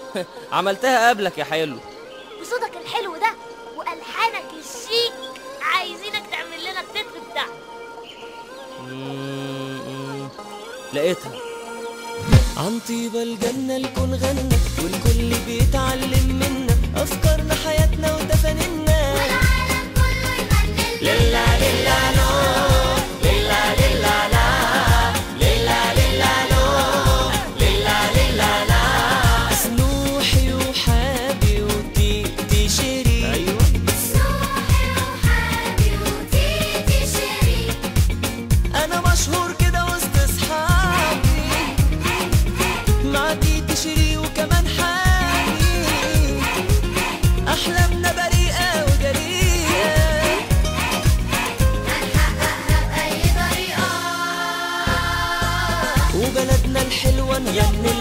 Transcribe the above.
عملتها قبلك يا حلو. بصوتك الحلو ده والحانك الشيك عايزينك تعمل لنا التتر بتاعك. لقيتها. عن طيبة الجنة الكون غنى والكل بيتعلم منا، أفكارنا حياتنا وتفانينا والعالم كله يغني ليلا ليلا لو ليلا ليلا لا ليلا ليلا لو ليلا ليلا لا. سنوحي وحابي وتيتي شيرين. أيوة سنوحي وحابي وتيتي شيرين. أنا مشهور كده وسط أصحابي مع تيتي شيرين وكمان حابي. أحلامنا بريئة وجريئة هنحققها بأي طريقة، وبلدنا الحلوة نغني